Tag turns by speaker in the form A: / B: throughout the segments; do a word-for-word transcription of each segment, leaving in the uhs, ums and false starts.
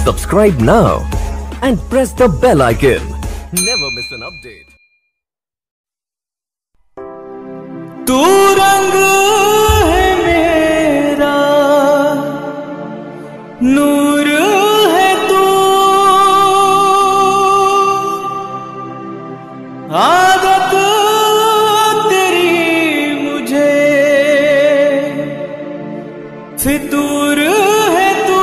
A: Subscribe now and press the bell icon. Never miss an update.
B: तू रंग है मेरा, नूर है तू, आदत तेरी मुझे फितूर है तू,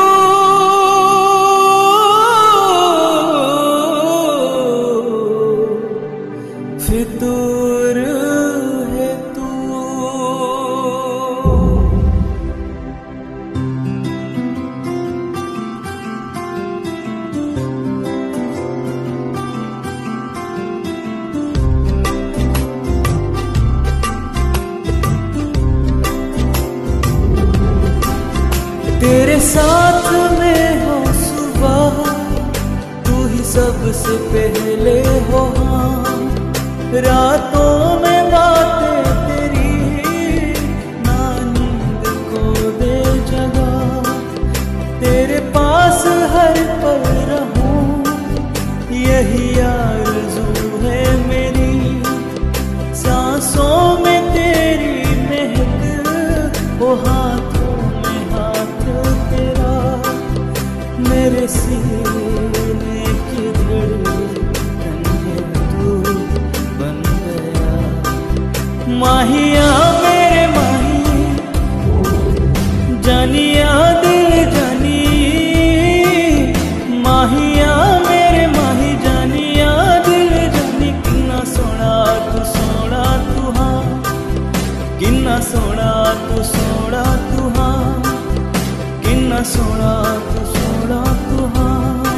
B: फितूर है तू। तेरे साथ में हो सुबह, तू ही सबसे पहले हो, हाँ रातों में बातें तेरी ना नींद को दे जगह, तेरे पास हर पल रहूं यही आरज़ू है मेरी, सांसों में तेरी महक, वो हाथों में हाथ तेरा, मेरे सीने की धड़कन है तू बन गया। माहिया मेरे माही, जानिया दिल जानी, माहिया मेरे माही, जानिया दिल जानी, किन्ना सोना तू सोना तू, हाँ किन्ना सोना तू सोना तू, हाँ किन्ना सोना तू सोना तू, हाँ।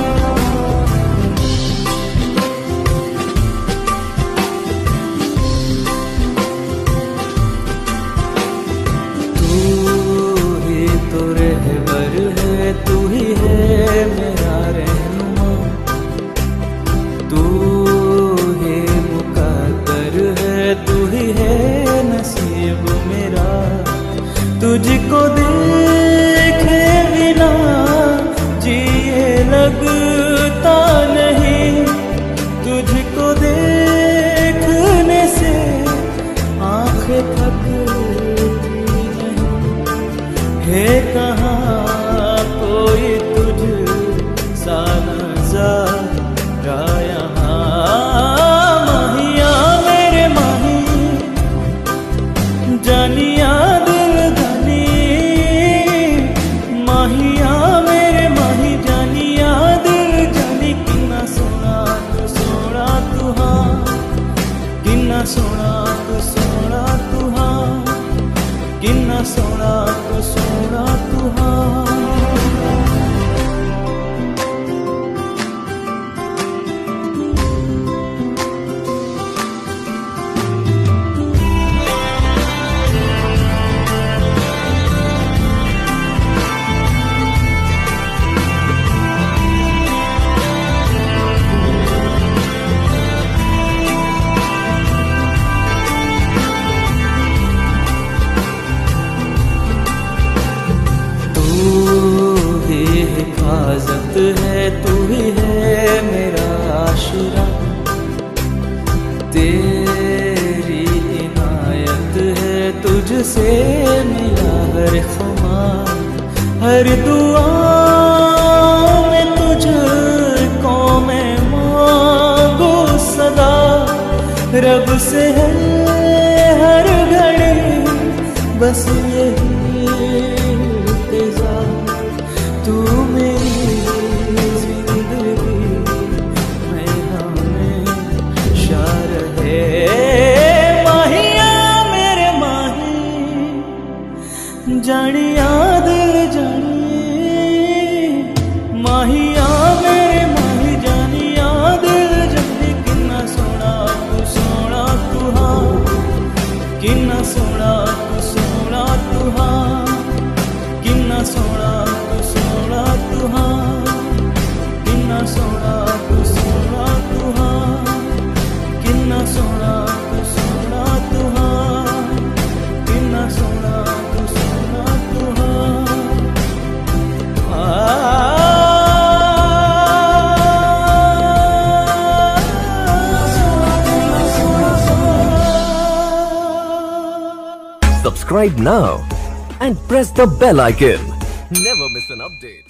B: तू ही है मेरा रहनुमा, तू ही मुकद्दर है, तू ही है नसीब मेरा, तुझको देखे बिना जिए लगता नहीं, तुझको देखने से आंखें थकती नहीं, है कहाँ कोई तुझ सा नज़ारा यहाँ। माहिया मेरे माही, जानिया दिल जानी, माहिया मेरे माही, जानिया दिल जानी, किन्ना सोना तू सोना तू, हाँ किन्ना सोना तू सोना तू, हाँ किन्ना सोना तू सोना तू, हाँ। हिफाजत है, तू ही है मेरा आशिरा, तेरी इनायत है, तुझसे मिला हर खुमार, हर दुआ में तुझको मैं मांगू सदा, रब से है हर घड़ी बस यही इंतजार, तू मेरी जिंदगी में हमेशा रहे। माहिया मेरे माही, जानिया दिल जानी, माहिया मेरे माही, जानिया दिल जानी, किन्ना सोना तू सोना तू, हाँ किन्ना सोना तू सोना तू, हाँ
A: subscribe now and press the bell icon. Never miss an update.